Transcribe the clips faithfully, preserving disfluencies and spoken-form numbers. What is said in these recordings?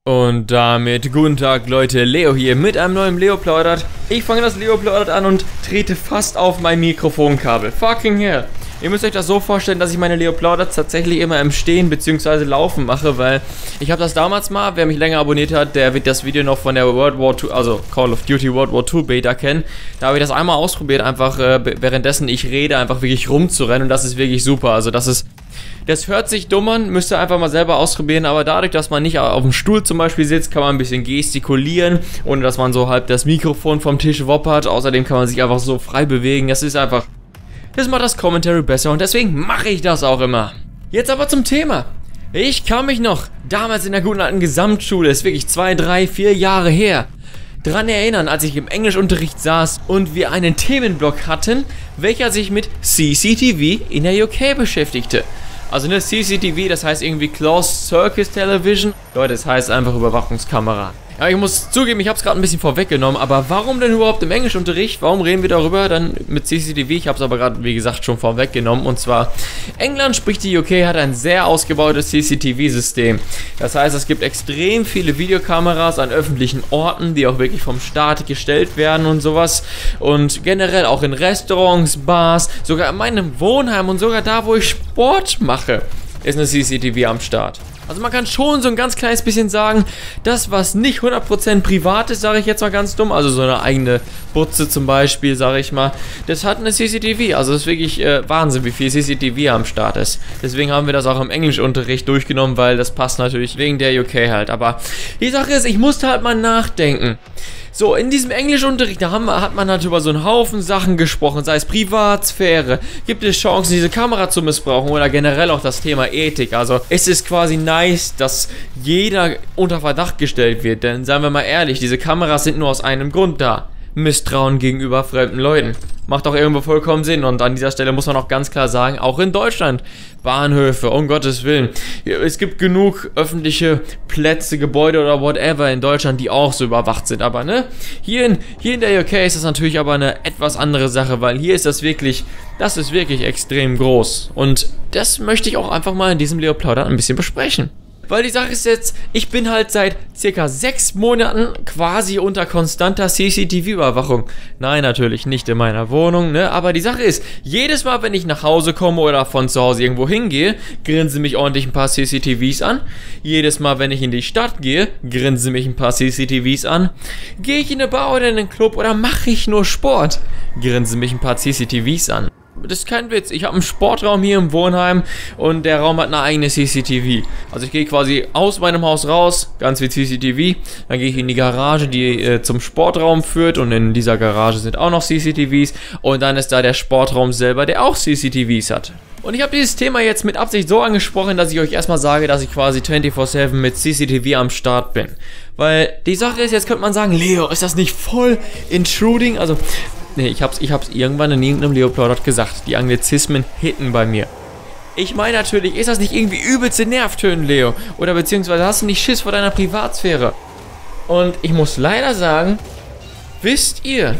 Und damit guten Tag Leute, Leo hier mit einem neuen Leo Plaudert. Ich fange das Leo Plaudert an und trete fast auf mein Mikrofonkabel. Fucking hell. Ihr müsst euch das so vorstellen, dass ich meine Leo Plaudert tatsächlich immer im Stehen bzw. Laufen mache, weil ich habe das damals mal, wer mich länger abonniert hat, der wird das Video noch von der World War zwei, also Call of Duty World War zwei Beta kennen. Da habe ich das einmal ausprobiert, einfach äh, währenddessen ich rede, einfach wirklich rumzurennen und das ist wirklich super. Also das ist... Das hört sich dumm an, müsst ihr einfach mal selber ausprobieren, aber dadurch, dass man nicht auf dem Stuhl zum Beispiel sitzt, kann man ein bisschen gestikulieren, ohne dass man so halb das Mikrofon vom Tisch woppert. Außerdem kann man sich einfach so frei bewegen, das ist einfach, das macht das Commentary besser und deswegen mache ich das auch immer. Jetzt aber zum Thema. Ich kann mich noch damals in der guten alten Gesamtschule, ist wirklich zwei, drei, vier Jahre her, dran erinnern, als ich im Englischunterricht saß und wir einen Themenblock hatten, welcher sich mit C C T V in der U K beschäftigte. Also eine C C T V, das heißt irgendwie Closed Circuit Television. Leute, das heißt einfach Überwachungskamera. Ja, ich muss zugeben, ich habe es gerade ein bisschen vorweggenommen, aber warum denn überhaupt im Englischunterricht? Warum reden wir darüber dann mit C C T V? Ich habe es aber gerade, wie gesagt, schon vorweggenommen. Und zwar, England, sprich die U K, hat ein sehr ausgebautes C C T V-System. Das heißt, es gibt extrem viele Videokameras an öffentlichen Orten, die auch wirklich vom Staat gestellt werden und sowas. Und generell auch in Restaurants, Bars, sogar in meinem Wohnheim und sogar da, wo ich Sport mache, ist eine C C T V am Start. Also man kann schon so ein ganz kleines bisschen sagen, das was nicht hundert Prozent privat ist, sage ich jetzt mal ganz dumm, also so eine eigene Butze zum Beispiel, sage ich mal, das hat eine C C T V, also das ist wirklich äh, Wahnsinn, wie viel C C T V am Start ist. Deswegen haben wir das auch im Englischunterricht durchgenommen, weil das passt natürlich wegen der U K halt, aber die Sache ist, ich musste halt mal nachdenken. So, in diesem Englischunterricht, da haben, hat man halt über so einen Haufen Sachen gesprochen, sei es Privatsphäre, gibt es Chancen, diese Kamera zu missbrauchen oder generell auch das Thema Ethik. Also es ist quasi nice, dass jeder unter Verdacht gestellt wird, denn seien wir mal ehrlich, diese Kameras sind nur aus einem Grund da. Misstrauen gegenüber fremden Leuten. Macht auch irgendwo vollkommen Sinn und an dieser Stelle muss man auch ganz klar sagen, auch in Deutschland, Bahnhöfe, um Gottes Willen. Es gibt genug öffentliche Plätze, Gebäude oder whatever in Deutschland, die auch so überwacht sind, aber ne, hier in, hier in der U K ist das natürlich aber eine etwas andere Sache, weil hier ist das wirklich, das ist wirklich extrem groß und das möchte ich auch einfach mal in diesem Leo Plaudert ein bisschen besprechen. Weil die Sache ist jetzt, ich bin halt seit circa sechs Monaten quasi unter konstanter C C T V-Überwachung. Nein, natürlich nicht in meiner Wohnung, ne? Aber die Sache ist, jedes Mal, wenn ich nach Hause komme oder von zu Hause irgendwo hingehe, grinsen mich ordentlich ein paar C C T Vs an. Jedes Mal, wenn ich in die Stadt gehe, grinsen mich ein paar C C T Vs an. Gehe ich in eine Bar oder in einen Club oder mache ich nur Sport, grinsen mich ein paar C C T Vs an. Das ist kein Witz. Ich habe einen Sportraum hier im Wohnheim und der Raum hat eine eigene C C T V. Also ich gehe quasi aus meinem Haus raus, ganz wie C C T V. Dann gehe ich in die Garage, die äh, zum Sportraum führt und in dieser Garage sind auch noch C C T Vs. Und dann ist da der Sportraum selber, der auch C C T Vs hat. Und ich habe dieses Thema jetzt mit Absicht so angesprochen, dass ich euch erstmal sage, dass ich quasi vierundzwanzig sieben mit C C T V am Start bin. Weil die Sache ist, jetzt könnte man sagen, Leo, ist das nicht voll intruding? Also... Nee, ich hab's, ich hab's irgendwann in irgendeinem Leo Plaudert gesagt. Die Anglizismen hitten bei mir. Ich meine natürlich, ist das nicht irgendwie übelste Nervtönen, Leo? Oder beziehungsweise hast du nicht Schiss vor deiner Privatsphäre? Und ich muss leider sagen, wisst ihr,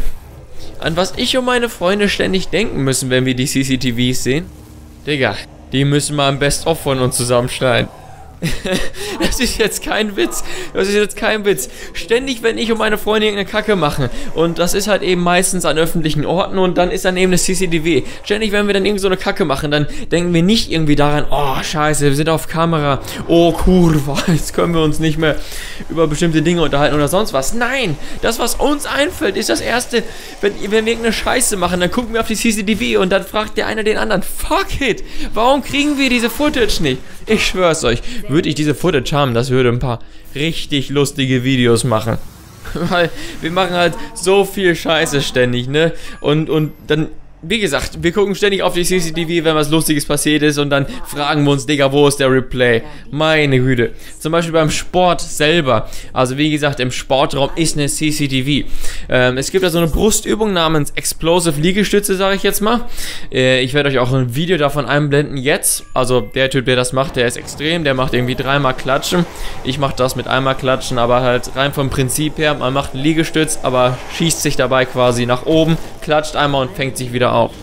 an was ich und meine Freunde ständig denken müssen, wenn wir die C C T Vs sehen? Digga, die müssen mal ein Best-of von uns zusammenschneiden. Das ist jetzt kein Witz. Das ist jetzt kein Witz. Ständig, wenn ich und meine Freunde irgendeine Kacke machen, und das ist halt eben meistens an öffentlichen Orten, und dann ist dann eben eine C C T V. Ständig, wenn wir dann irgend so eine Kacke machen, dann denken wir nicht irgendwie daran, oh scheiße, wir sind auf Kamera, oh kurva, jetzt können wir uns nicht mehr über bestimmte Dinge unterhalten oder sonst was. Nein, das, was uns einfällt, ist das erste, wenn, wenn wir irgendeine Scheiße machen, dann gucken wir auf die C C T V und dann fragt der eine den anderen, fuck it, warum kriegen wir diese Footage nicht? Ich schwör's euch, würde ich diese Footage haben, das würde ein paar richtig lustige Videos machen. Weil wir machen halt so viel Scheiße ständig, ne? Und, und dann... Wie gesagt, wir gucken ständig auf die C C T V, wenn was Lustiges passiert ist und dann fragen wir uns, Digga, wo ist der Replay? Meine Güte. Zum Beispiel beim Sport selber. Also wie gesagt, im Sportraum ist eine C C T V. Ähm, es gibt da so eine Brustübung namens Explosive Liegestütze, sage ich jetzt mal. Äh, ich werde euch auch ein Video davon einblenden jetzt. Also der Typ, der das macht, der ist extrem. Der macht irgendwie dreimal Klatschen. Ich mache das mit einmal Klatschen, aber halt rein vom Prinzip her. Man macht einen Liegestütz, aber schießt sich dabei quasi nach oben, klatscht einmal und fängt sich wieder auf.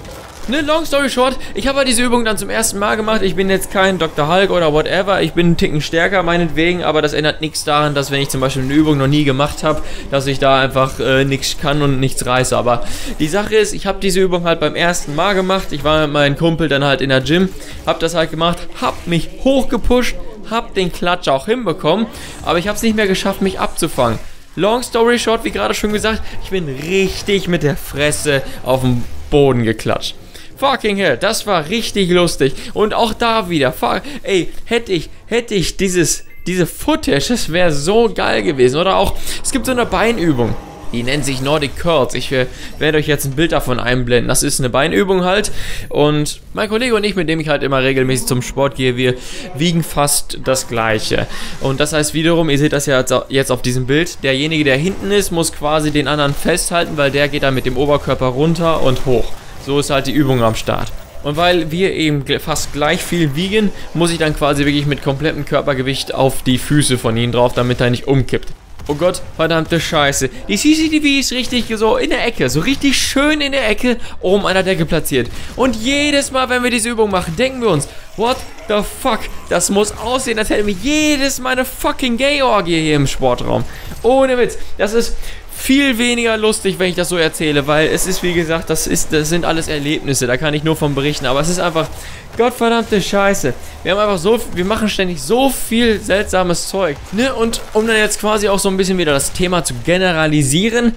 Ne, long story short, ich habe halt diese Übung dann zum ersten Mal gemacht. Ich bin jetzt kein Doktor Hulk oder whatever. Ich bin einen Ticken stärker, meinetwegen, aber das ändert nichts daran, dass wenn ich zum Beispiel eine Übung noch nie gemacht habe, dass ich da einfach äh, nichts kann und nichts reiße. Aber die Sache ist, ich habe diese Übung halt beim ersten Mal gemacht. Ich war mit meinem Kumpel dann halt in der Gym, habe das halt gemacht, habe mich hochgepusht, habe den Klatsch auch hinbekommen, aber ich habe es nicht mehr geschafft, mich abzufangen. Long story short, wie gerade schon gesagt, ich bin richtig mit der Fresse auf den Boden geklatscht. Fucking hell, das war richtig lustig. Und auch da wieder, fuck, ey, hätte ich, hätte ich dieses, diese Footage, das wäre so geil gewesen. Oder auch, es gibt so eine Beinübung, die nennt sich Nordic Curls. Ich äh, werde euch jetzt ein Bild davon einblenden. Das ist eine Beinübung halt. Und mein Kollege und ich, mit dem ich halt immer regelmäßig zum Sport gehe, wir wiegen fast das Gleiche. Und das heißt wiederum, ihr seht das ja jetzt auf diesem Bild, derjenige, der hinten ist, muss quasi den anderen festhalten, weil der geht dann mit dem Oberkörper runter und hoch. So ist halt die Übung am Start. Und weil wir eben fast gleich viel wiegen, muss ich dann quasi wirklich mit komplettem Körpergewicht auf die Füße von ihm drauf, damit er nicht umkippt. Oh Gott, verdammte Scheiße. Die C C T V ist richtig so in der Ecke, so richtig schön in der Ecke oben an der Decke platziert. Und jedes Mal, wenn wir diese Übung machen, denken wir uns, what the fuck, das muss aussehen, als hätten wir jedes Mal eine fucking Gay-Orgie hier im Sportraum. Ohne Witz, das ist viel weniger lustig, wenn ich das so erzähle, weil es ist, wie gesagt, das, ist, das sind alles Erlebnisse, da kann ich nur von berichten, aber es ist einfach, gottverdammte Scheiße. Wir haben einfach so, wir machen ständig so viel seltsames Zeug, ne, und um dann jetzt quasi auch so ein bisschen wieder das Thema zu generalisieren,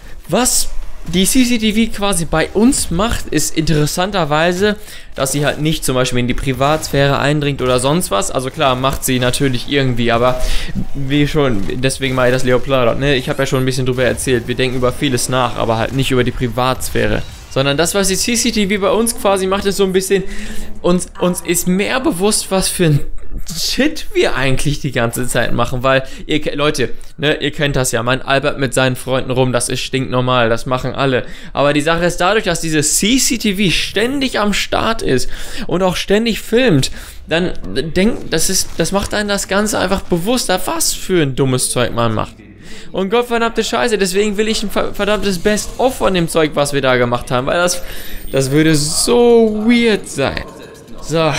was die C C T V quasi bei uns macht, ist interessanterweise, dass sie halt nicht zum Beispiel in die Privatsphäre eindringt oder sonst was. Also klar, macht sie natürlich irgendwie, aber wie schon, deswegen mache ich das Leo plaudert, ne? Ich habe ja schon ein bisschen drüber erzählt, wir denken über vieles nach, aber halt nicht über die Privatsphäre. Sondern das, was die C C T V bei uns quasi macht, ist so ein bisschen, uns, uns ist mehr bewusst, was für ein Shit wir eigentlich die ganze Zeit machen, weil, ihr, Leute, ne, ihr kennt das ja, man albert mit seinen Freunden rum, das ist stinknormal, das machen alle, aber die Sache ist, dadurch, dass diese C C T V ständig am Start ist und auch ständig filmt, dann denkt, das ist, das macht einen das Ganze einfach bewusster, was für ein dummes Zeug man macht. Und gottverdammte Scheiße, deswegen will ich ein verdammtes Best-of von dem Zeug, was wir da gemacht haben, weil das, das würde so weird sein. So.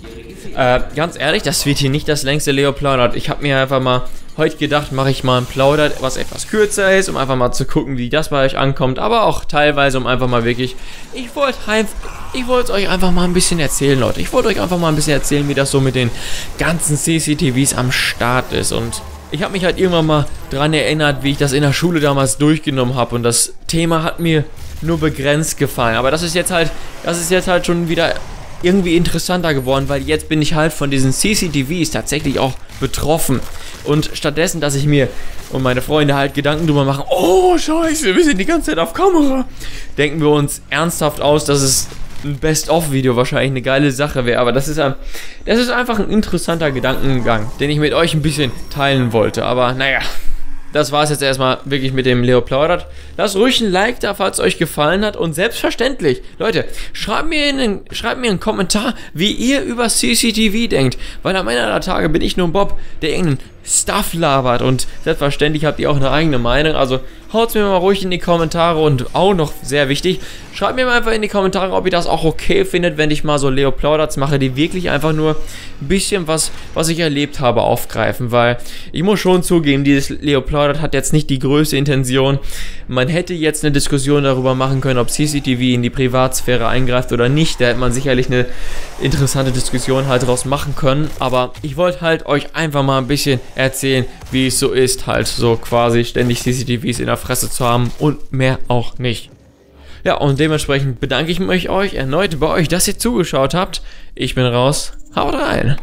Äh, ganz ehrlich, das wird hier nicht das längste Leo plaudert. Ich habe mir einfach mal heute gedacht, mache ich mal ein Plaudert, was etwas kürzer ist, um einfach mal zu gucken, wie das bei euch ankommt. Aber auch teilweise, um einfach mal wirklich, ich wollte ich wollte euch einfach mal ein bisschen erzählen, Leute. Ich wollte euch einfach mal ein bisschen erzählen, wie das so mit den ganzen C C T Vs am Start ist. Und ich habe mich halt irgendwann mal dran erinnert, wie ich das in der Schule damals durchgenommen habe. Und das Thema hat mir nur begrenzt gefallen. Aber das ist jetzt halt, das ist jetzt halt schon wieder irgendwie interessanter geworden, weil jetzt bin ich halt von diesen C C T Vs tatsächlich auch betroffen. Und stattdessen, dass ich mir und meine Freunde halt Gedanken drüber machen, oh scheiße, wir sind die ganze Zeit auf Kamera, denken wir uns ernsthaft aus, dass es ein Best-of-Video wahrscheinlich eine geile Sache wäre. Aber das ist, ein, das ist einfach ein interessanter Gedankengang, den ich mit euch ein bisschen teilen wollte. Aber naja, das war es jetzt erstmal wirklich mit dem Leo plaudert. Lasst ruhig ein Like da, falls es euch gefallen hat. Und selbstverständlich, Leute, schreibt mir, in den, schreibt mir einen Kommentar, wie ihr über C C T V denkt. Weil am Ende der Tage bin ich nur ein Bob, der irgendeinen Stuff labert. Und selbstverständlich habt ihr auch eine eigene Meinung. Also haut mir mal ruhig in die Kommentare. Und auch noch sehr wichtig, schreibt mir mal einfach in die Kommentare, ob ihr das auch okay findet, wenn ich mal so Leo Plauderts mache, die wirklich einfach nur ein bisschen was, was ich erlebt habe, aufgreifen. Weil ich muss schon zugeben, dieses Leo Plaudert hat jetzt nicht die größte Intention. Man hätte jetzt eine Diskussion darüber machen können, ob C C T V in die Privatsphäre eingreift oder nicht. Da hätte man sicherlich eine interessante Diskussion halt draus machen können. Aber ich wollte halt euch einfach mal ein bisschen erzählen, wie es so ist, halt so quasi ständig C C T Vs in der Fresse zu haben und mehr auch nicht. Ja, und dementsprechend bedanke ich mich euch erneut bei euch, dass ihr zugeschaut habt. Ich bin raus, haut rein!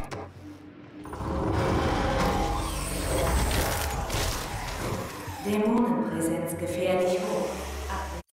Dämonenpräsenz gefährlich hoch.